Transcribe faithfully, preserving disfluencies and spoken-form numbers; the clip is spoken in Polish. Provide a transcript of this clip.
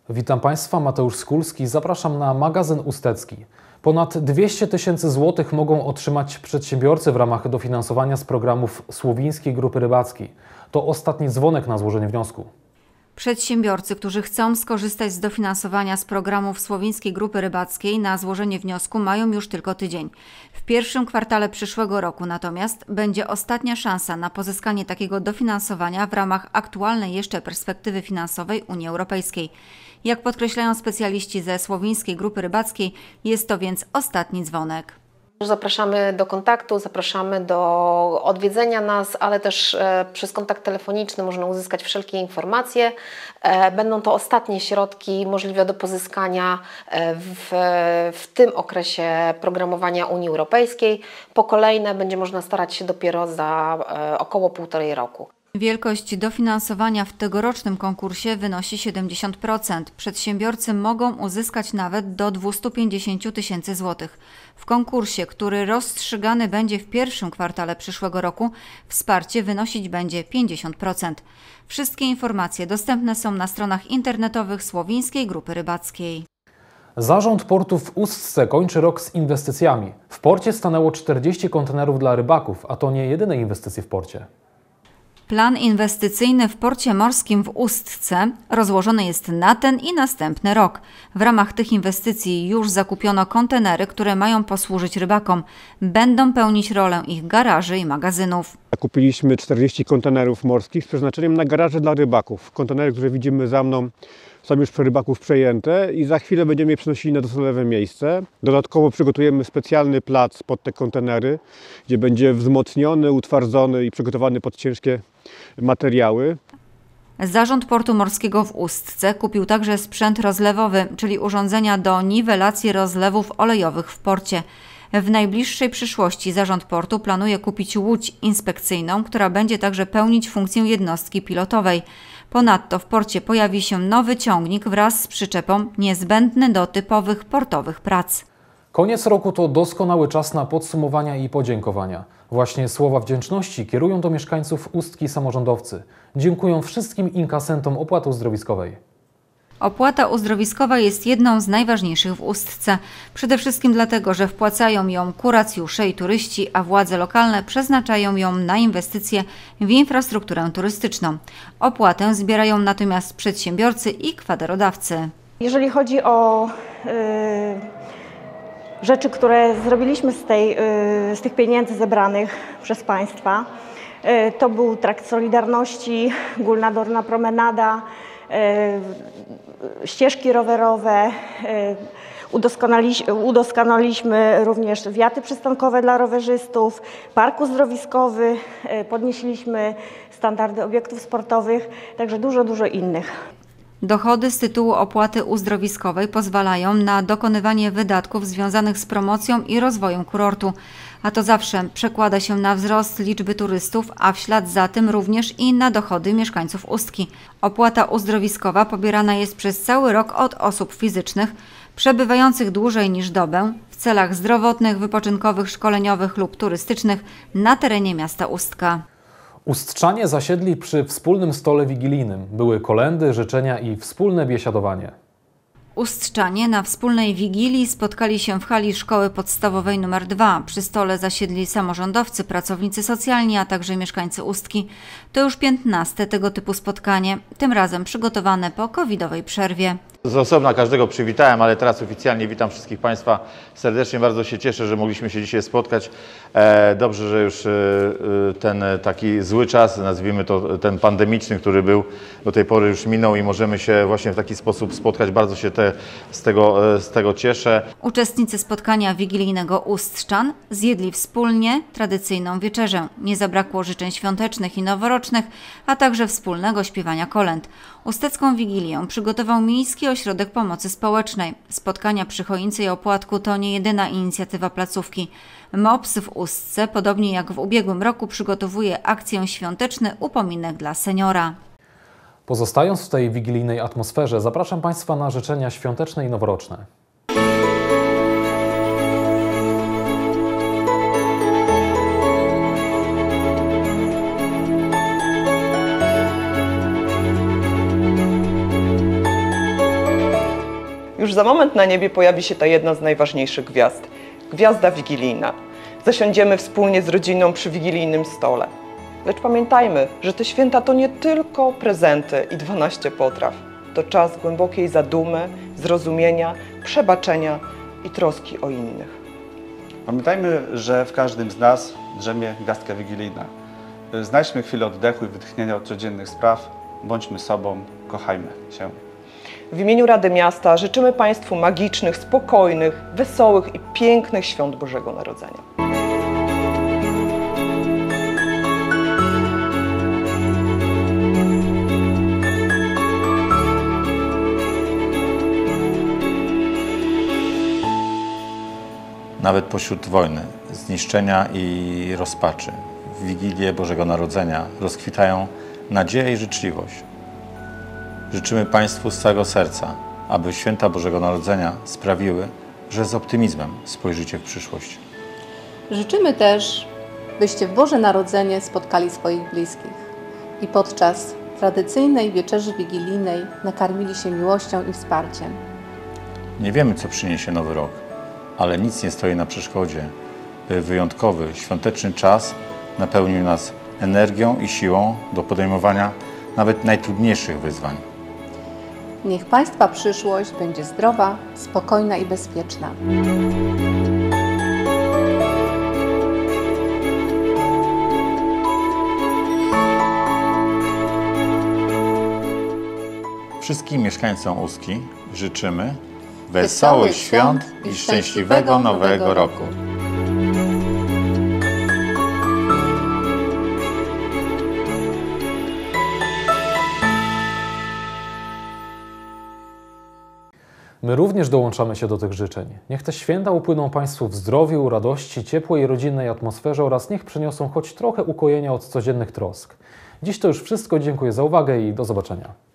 Witam Państwa, Mateusz Skulski. Zapraszam na magazyn Ustecki. Ponad dwieście tysięcy złotych mogą otrzymać przedsiębiorcy w ramach dofinansowania z programów Słowińskiej Grupy Rybackiej. To ostatni dzwonek na złożenie wniosku. Przedsiębiorcy, którzy chcą skorzystać z dofinansowania z programów Słowińskiej Grupy Rybackiej, na złożenie wniosku mają już tylko tydzień. W pierwszym kwartale przyszłego roku natomiast będzie ostatnia szansa na pozyskanie takiego dofinansowania w ramach aktualnej jeszcze perspektywy finansowej Unii Europejskiej. Jak podkreślają specjaliści ze Słowińskiej Grupy Rybackiej, jest to więc ostatni dzwonek. Zapraszamy do kontaktu, zapraszamy do odwiedzenia nas, ale też e, przez kontakt telefoniczny można uzyskać wszelkie informacje. E, będą to ostatnie środki możliwe do pozyskania e, w, w tym okresie programowania Unii Europejskiej. Po kolejne będzie można starać się dopiero za e, około półtorej roku. Wielkość dofinansowania w tegorocznym konkursie wynosi siedemdziesiąt procent. Przedsiębiorcy mogą uzyskać nawet do dwieście pięćdziesiąt tysięcy złotych. W konkursie, który rozstrzygany będzie w pierwszym kwartale przyszłego roku, wsparcie wynosić będzie pięćdziesiąt procent. Wszystkie informacje dostępne są na stronach internetowych Słowińskiej Grupy Rybackiej. Zarząd portu w Ustce kończy rok z inwestycjami. W porcie stanęło czterdzieści kontenerów dla rybaków, a to nie jedyne inwestycje w porcie. Plan inwestycyjny w porcie morskim w Ustce rozłożony jest na ten i następny rok. W ramach tych inwestycji już zakupiono kontenery, które mają posłużyć rybakom. Będą pełnić rolę ich garaży i magazynów. Zakupiliśmy czterdzieści kontenerów morskich z przeznaczeniem na garaże dla rybaków. Kontenery, które widzimy za mną, są już przez rybaków przejęte i za chwilę będziemy je przenosili na docelowe miejsce. Dodatkowo przygotujemy specjalny plac pod te kontenery, gdzie będzie wzmocniony, utwardzony i przygotowany pod ciężkie materiały. Zarząd Portu Morskiego w Ustce kupił także sprzęt rozlewowy, czyli urządzenia do niwelacji rozlewów olejowych w porcie. W najbliższej przyszłości Zarząd Portu planuje kupić łódź inspekcyjną, która będzie także pełnić funkcję jednostki pilotowej. Ponadto w porcie pojawi się nowy ciągnik wraz z przyczepą niezbędny do typowych portowych prac. Koniec roku to doskonały czas na podsumowania i podziękowania. Właśnie słowa wdzięczności kierują do mieszkańców Ustki samorządowcy. Dziękują wszystkim inkasentom opłaty uzdrowiskowej. Opłata uzdrowiskowa jest jedną z najważniejszych w Ustce. Przede wszystkim dlatego, że wpłacają ją kuracjusze i turyści, a władze lokalne przeznaczają ją na inwestycje w infrastrukturę turystyczną. Opłatę zbierają natomiast przedsiębiorcy i kwaterodawcy. Jeżeli chodzi o yy, rzeczy, które zrobiliśmy z, tej, yy, z tych pieniędzy zebranych przez państwa, yy, to był trakt Solidarności, Górna Dolna Promenada, ścieżki rowerowe, udoskonaliliśmy również wjaty przystankowe dla rowerzystów, park uzdrowiskowy, podnieśliśmy standardy obiektów sportowych, także dużo, dużo innych. Dochody z tytułu opłaty uzdrowiskowej pozwalają na dokonywanie wydatków związanych z promocją i rozwojem kurortu, a to zawsze przekłada się na wzrost liczby turystów, a w ślad za tym również i na dochody mieszkańców Ustki. Opłata uzdrowiskowa pobierana jest przez cały rok od osób fizycznych przebywających dłużej niż dobę w celach zdrowotnych, wypoczynkowych, szkoleniowych lub turystycznych na terenie miasta Ustka. Ustczanie zasiedli przy wspólnym stole wigilijnym. Były kolędy, życzenia i wspólne biesiadowanie. Ustczanie na wspólnej wigilii spotkali się w hali szkoły podstawowej numer dwa. Przy stole zasiedli samorządowcy, pracownicy socjalni, a także mieszkańcy Ustki. To już piętnaste tego typu spotkanie, tym razem przygotowane po covidowej przerwie. Z osobna każdego przywitałem, ale teraz oficjalnie witam wszystkich Państwa serdecznie. Bardzo się cieszę, że mogliśmy się dzisiaj spotkać. Dobrze, że już ten taki zły czas, nazwijmy to ten pandemiczny, który był do tej pory, już minął i możemy się właśnie w taki sposób spotkać. Bardzo się te, z, tego, z tego cieszę. Uczestnicy spotkania wigilijnego Ustczan zjedli wspólnie tradycyjną wieczerzę. Nie zabrakło życzeń świątecznych i noworocznych, a także wspólnego śpiewania kolęd. Ustecką Wigilię przygotował Miejski Ośrodek Pomocy Społecznej. Spotkania przy choince i opłatku to nie jedyna inicjatywa placówki. MOPS w Ustce, podobnie jak w ubiegłym roku, przygotowuje akcję świąteczny upominek dla seniora. Pozostając w tej wigilijnej atmosferze, zapraszam Państwa na życzenia świąteczne i noworoczne. Już za moment na niebie pojawi się ta jedna z najważniejszych gwiazd – gwiazda wigilijna. Zasiądziemy wspólnie z rodziną przy wigilijnym stole. Lecz pamiętajmy, że te święta to nie tylko prezenty i dwanaście potraw. To czas głębokiej zadumy, zrozumienia, przebaczenia i troski o innych. Pamiętajmy, że w każdym z nas drzemie gwiazdka wigilijna. Znajdźmy chwilę oddechu i wytchnienia od codziennych spraw. Bądźmy sobą, kochajmy się. W imieniu Rady Miasta życzymy Państwu magicznych, spokojnych, wesołych i pięknych świąt Bożego Narodzenia. Nawet pośród wojny, zniszczenia i rozpaczy, w Wigilię Bożego Narodzenia rozkwitają nadzieja i życzliwość. Życzymy Państwu z całego serca, aby święta Bożego Narodzenia sprawiły, że z optymizmem spojrzycie w przyszłość. Życzymy też, byście w Boże Narodzenie spotkali swoich bliskich i podczas tradycyjnej wieczerzy wigilijnej nakarmili się miłością i wsparciem. Nie wiemy, co przyniesie nowy rok, ale nic nie stoi na przeszkodzie, by wyjątkowy, świąteczny czas napełnił nas energią i siłą do podejmowania nawet najtrudniejszych wyzwań. Niech Państwa przyszłość będzie zdrowa, spokojna i bezpieczna. Wszystkim mieszkańcom Ustki życzymy wesołych świąt i szczęśliwego nowego roku. My również dołączamy się do tych życzeń. Niech te święta upłyną Państwu w zdrowiu, radości, ciepłej rodzinnej atmosferze oraz niech przyniosą choć trochę ukojenia od codziennych trosk. Dziś to już wszystko. Dziękuję za uwagę i do zobaczenia.